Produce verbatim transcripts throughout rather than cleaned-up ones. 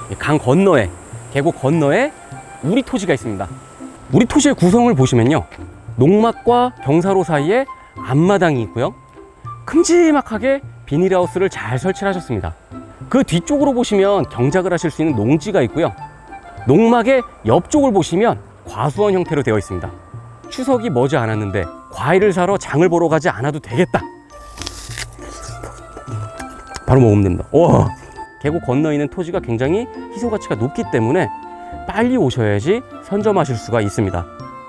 강 건너에, 계곡 건너에 우리 토지가 있습니다. 우리 토지의 구성을 보시면요, 농막과 경사로 사이에 앞마당이 있고요, 큼지막하게 비닐하우스를 잘 설치를 하셨습니다. 그 뒤쪽으로 보시면 경작을 하실 수 있는 농지가 있고요, 농막의 옆쪽을 보시면 과수원 형태로 되어 있습니다. 추석이 머지 않았는데 과일을 사러 장을 보러 가지 않아도 되겠다, 바로 먹으면 됩니다. 와, 계곡 건너 있는 토지가 굉장히 희소 가치가 높기 때문에 빨리 오셔야지 선점하실 수가 있습니다.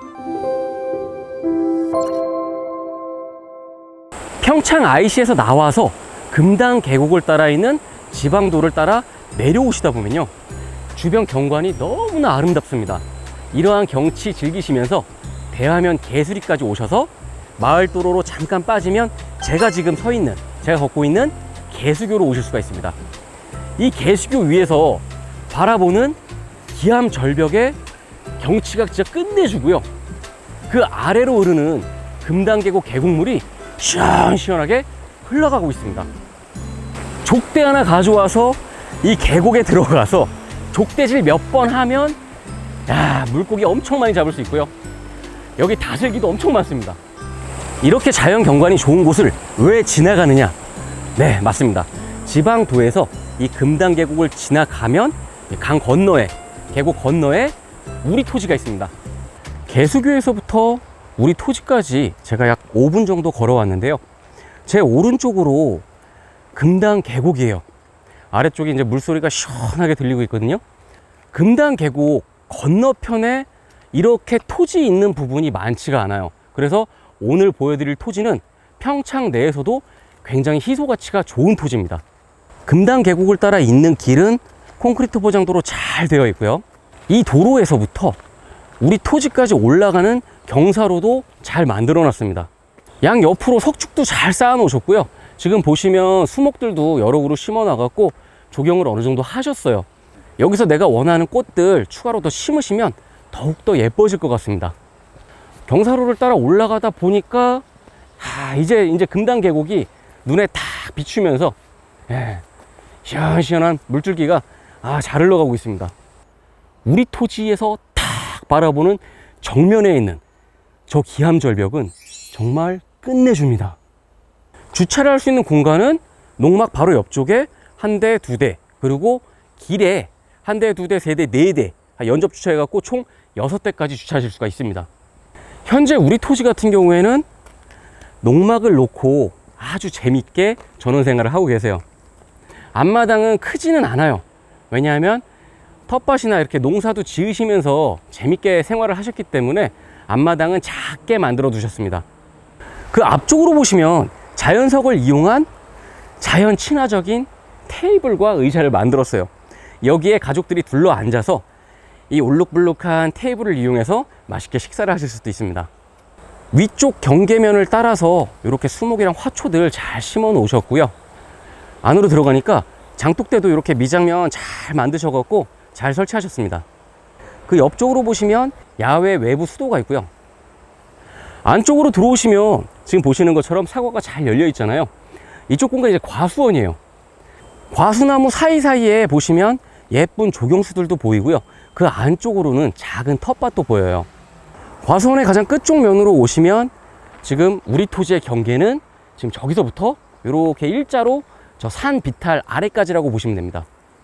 평창 아이씨에서 나와서 금당 계곡을 따라 있는 지방도를 따라 내려오시다 보면요, 주변 경관이 너무나 아름답습니다. 이러한 경치 즐기시면서 대화면 개수리까지 오셔서 마을도로로 잠깐 빠지면 제가 지금 서 있는, 제가 걷고 있는 개수교로 오실 수가 있습니다. 이 개수교 위에서 바라보는 기암 절벽의 경치가 진짜 끝내주고요, 그 아래로 흐르는 금당계곡 계곡물이 시원시원하게 흘러가고 있습니다. 족대 하나 가져와서 이 계곡에 들어가서 족대질 몇 번 하면 야, 물고기 엄청 많이 잡을 수 있고요, 여기 다슬기도 엄청 많습니다. 이렇게 자연 경관이 좋은 곳을 왜 지나가느냐? 네, 맞습니다. 지방도에서 이 금당계곡을 지나가면 강 건너에, 계곡 건너에 우리 토지가 있습니다. 개수교에서부터 우리 토지까지 제가 약 오 분 정도 걸어왔는데요, 제 오른쪽으로 금당계곡이에요. 아래쪽에 이제 물소리가 시원하게 들리고 있거든요. 금당계곡 건너편에 이렇게 토지 있는 부분이 많지가 않아요. 그래서 오늘 보여드릴 토지는 평창 내에서도 굉장히 희소 가치가 좋은 토지입니다. 금당계곡을 따라 있는 길은 콘크리트 포장도로 잘 되어 있고요, 이 도로에서부터 우리 토지까지 올라가는 경사로도 잘 만들어 놨습니다. 양 옆으로 석축도 잘 쌓아 놓으셨고요, 지금 보시면 수목들도 여러 그루 심어 나갔고 조경을 어느 정도 하셨어요. 여기서 내가 원하는 꽃들 추가로 더 심으시면 더욱더 예뻐질 것 같습니다. 경사로를 따라 올라가다 보니까 아, 이제 이제 금당계곡이 눈에 탁 비추면서 예, 시원시원한 물줄기가 아, 잘 흘러가고 있습니다. 우리 토지에서 탁 바라보는 정면에 있는 저 기암절벽은 정말 끝내줍니다. 주차를 할 수 있는 공간은 농막 바로 옆쪽에 한 대, 두 대, 그리고 길에 한 대, 두 대, 세 대, 네 대 연접 주차해 갖고 총 여섯 대까지 주차하실 수가 있습니다. 현재 우리 토지 같은 경우에는 농막을 놓고 아주 재밌게 전원생활을 하고 계세요. 앞마당은 크지는 않아요. 왜냐하면 텃밭이나 이렇게 농사도 지으시면서 재밌게 생활을 하셨기 때문에 앞마당은 작게 만들어 두셨습니다. 그 앞쪽으로 보시면 자연석을 이용한 자연 친화적인 테이블과 의자를 만들었어요. 여기에 가족들이 둘러 앉아서 이 울룩불룩한 테이블을 이용해서 맛있게 식사를 하실 수도 있습니다. 위쪽 경계면을 따라서 이렇게 수목이랑 화초들 잘 심어 놓으셨고요, 안으로 들어가니까 장독대도 이렇게 미장면 잘 만드셔 갖고 잘 설치하셨습니다. 그 옆쪽으로 보시면 야외 외부 수도가 있고요, 안쪽으로 들어오시면 지금 보시는 것처럼 사과가 잘 열려 있잖아요. 이쪽 공간이 이제 과수원이에요. 과수나무 사이사이에 보시면 예쁜 조경수들도 보이고요, 그 안쪽으로는 작은 텃밭도 보여요. 과수원의 가장 끝쪽 면으로 오시면 지금 우리 토지의 경계는 지금 저기서부터 이렇게 일자로 저 산 비탈 아래까지라고 보시면 됩니다.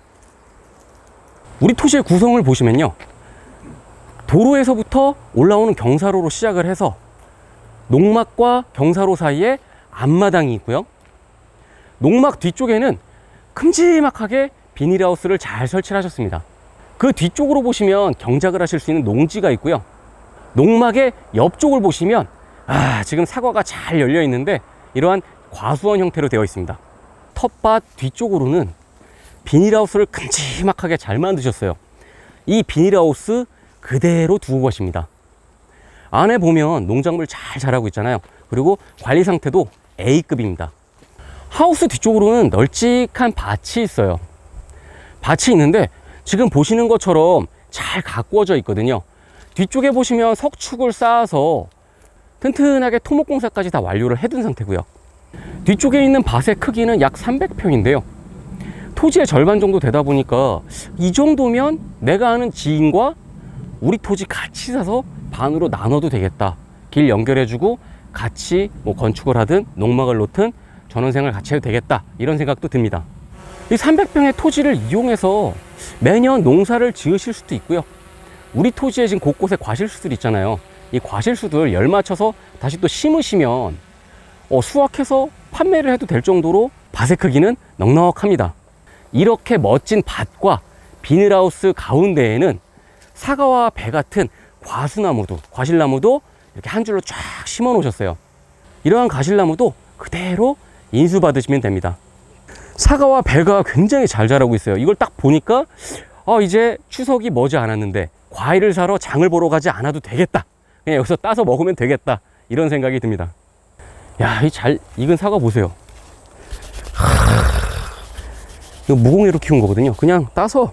우리 토지의 구성을 보시면요, 도로에서부터 올라오는 경사로로 시작을 해서 농막과 경사로 사이에 앞마당이 있고요, 농막 뒤쪽에는 큼지막하게 비닐하우스를 잘 설치를 하셨습니다. 그 뒤쪽으로 보시면 경작을 하실 수 있는 농지가 있고요, 농막의 옆쪽을 보시면 아, 지금 사과가 잘 열려 있는데 이러한 과수원 형태로 되어 있습니다. 텃밭 뒤쪽으로는 비닐하우스를 큼지막하게 잘 만드셨어요. 이 비닐하우스 그대로 두고 가십니다. 안에 보면 농작물 잘 자라고 있잖아요. 그리고 관리 상태도 에이급입니다. 하우스 뒤쪽으로는 널찍한 밭이 있어요. 밭이 있는데 지금 보시는 것처럼 잘 가꾸어져 있거든요. 뒤쪽에 보시면 석축을 쌓아서 튼튼하게 토목공사까지 다 완료를 해둔 상태고요. 뒤쪽에 있는 밭의 크기는 약 삼백 평인데요 토지의 절반 정도 되다 보니까 이 정도면 내가 아는 지인과 우리 토지 같이 사서 반으로 나눠도 되겠다. 길 연결해주고 같이 뭐 건축을 하든 농막을 놓든 전원생활 같이 해도 되겠다. 이런 생각도 듭니다. 이 삼백 평의 토지를 이용해서 매년 농사를 지으실 수도 있고요. 우리 토지에 지금 곳곳에 과실수들 있잖아요. 이 과실수들 열 맞춰서 다시 또 심으시면 어, 수확해서 판매를 해도 될 정도로 밭의 크기는 넉넉합니다. 이렇게 멋진 밭과 비닐하우스 가운데에는 사과와 배 같은 과수나무도, 과실나무도 이렇게 한 줄로 쫙 심어 놓으셨어요. 이러한 과실나무도 그대로 인수받으시면 됩니다. 사과와 배가 굉장히 잘 자라고 있어요. 이걸 딱 보니까 어, 이제 추석이 머지 않았는데 과일을 사러 장을 보러 가지 않아도 되겠다. 그냥 여기서 따서 먹으면 되겠다. 이런 생각이 듭니다. 야, 이 잘 익은 사과 보세요. 이거 무공해로 키운 거거든요. 그냥 따서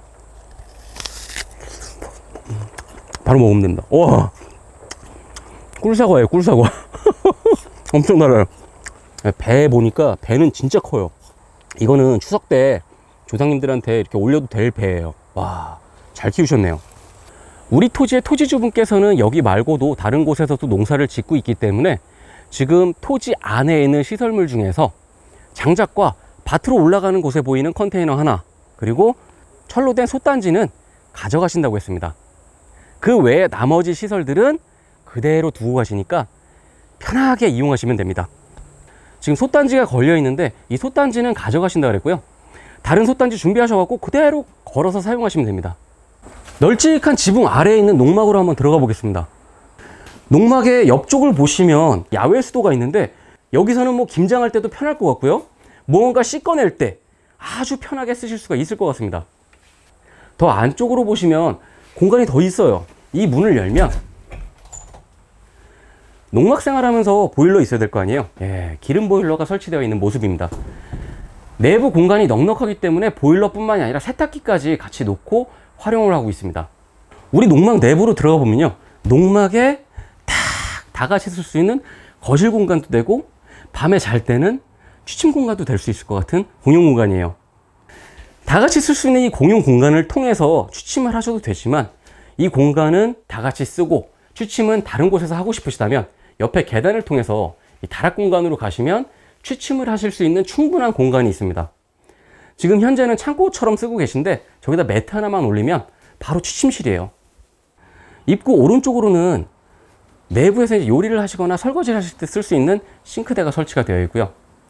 바로 먹으면 됩니다. 와, 꿀사과예요, 꿀사과. 엄청 달아요. 배 보니까 배는 진짜 커요. 이거는 추석 때 조상님들한테 이렇게 올려도 될 배예요. 와, 잘 키우셨네요. 우리 토지의 토지주분께서는 여기 말고도 다른 곳에서도 농사를 짓고 있기 때문에 지금 토지 안에 있는 시설물 중에서 장작과 밭으로 올라가는 곳에 보이는 컨테이너 하나, 그리고 철로 된 솥단지는 가져가신다고 했습니다. 그 외에 나머지 시설들은 그대로 두고 가시니까 편하게 이용하시면 됩니다. 지금 솥단지가 걸려 있는데 이 솥단지는 가져가신다 그랬고요. 다른 솥단지 준비하셔갖고 그대로 걸어서 사용하시면 됩니다. 널찍한 지붕 아래에 있는 농막으로 한번 들어가 보겠습니다. 농막의 옆쪽을 보시면 야외 수도가 있는데 여기서는 뭐 김장할 때도 편할 것 같고요. 뭔가 씻어낼 때 아주 편하게 쓰실 수가 있을 것 같습니다. 더 안쪽으로 보시면 공간이 더 있어요. 이 문을 열면 농막 생활하면서 보일러 있어야 될 거 아니에요. 예, 기름 보일러가 설치되어 있는 모습입니다. 내부 공간이 넉넉하기 때문에 보일러뿐만이 아니라 세탁기까지 같이 놓고 활용을 하고 있습니다. 우리 농막 내부로 들어가 보면요, 농막에 딱 다 같이 쓸 수 있는 거실 공간도 되고 밤에 잘 때는 취침 공간도 될 수 있을 것 같은 공용 공간이에요. 다 같이 쓸 수 있는 이 공용 공간을 통해서 취침을 하셔도 되지만 이 공간은 다 같이 쓰고 취침은 다른 곳에서 하고 싶으시다면 옆에 계단을 통해서 이 다락 공간으로 가시면 취침을 하실 수 있는 충분한 공간이 있습니다. 지금 현재는 창고처럼 쓰고 계신데 저기다 매트 하나만 올리면 바로 취침실이에요. 입구 오른쪽으로는 내부에서 이제 요리를 하시거나 설거지를 하실 때 쓸 수 있는 싱크대가 설치가 되어 있고요.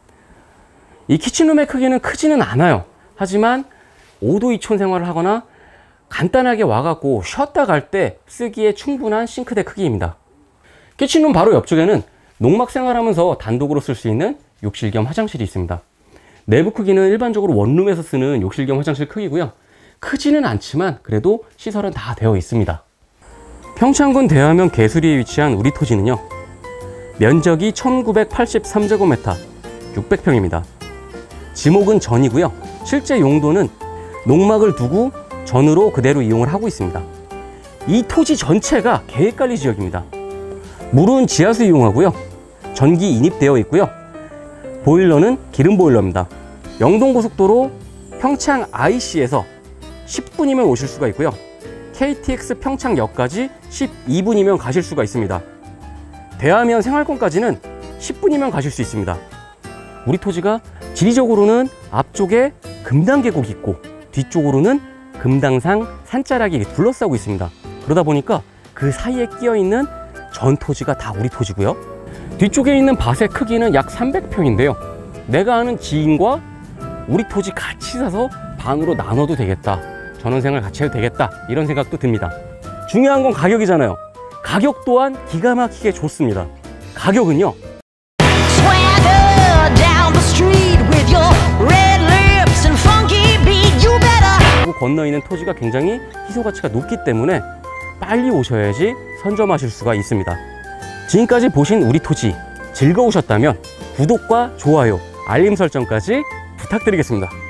이 키친룸의 크기는 크지는 않아요. 하지만 오도 이촌 생활을 하거나 간단하게 와갖고 쉬었다 갈 때 쓰기에 충분한 싱크대 크기입니다. 키친룸 바로 옆쪽에는 농막 생활하면서 단독으로 쓸 수 있는 욕실 겸 화장실이 있습니다. 내부 크기는 일반적으로 원룸에서 쓰는 욕실 겸 화장실 크기고요. 크지는 않지만 그래도 시설은 다 되어 있습니다. 평창군 대화면 개수리에 위치한 우리 토지는요, 면적이 천구백팔십삼 제곱미터, 육백 평입니다. 지목은 전이고요. 실제 용도는 농막을 두고 전으로 그대로 이용을 하고 있습니다. 이 토지 전체가 계획관리 지역입니다. 물은 지하수 이용하고요. 전기 인입되어 있고요. 보일러는 기름 보일러입니다. 영동고속도로 평창 아이씨에서 십 분이면 오실 수가 있고요. 케이티엑스 평창역까지 십이 분이면 가실 수가 있습니다. 대화면 생활권까지는 십 분이면 가실 수 있습니다. 우리 토지가 지리적으로는 앞쪽에 금당 계곡이 있고 뒤쪽으로는 금당산 산자락이 둘러싸고 있습니다. 그러다 보니까 그 사이에 끼어 있는 전 토지가 다 우리 토지고요. 뒤쪽에 있는 밭의 크기는 약 삼백 평인데요. 내가 아는 지인과 우리 토지 같이 사서 반으로 나눠도 되겠다. 전원생활 같이 해도 되겠다. 이런 생각도 듭니다. 중요한 건 가격이잖아요. 가격 또한 기가 막히게 좋습니다. 가격은요, 건너 있는 토지가 굉장히 희소 가치가 높기 때문에 빨리 오셔야지 선점하실 수가 있습니다. 지금까지 보신 우리 토지 즐거우셨다면 구독과 좋아요, 알림 설정까지 부탁드리겠습니다.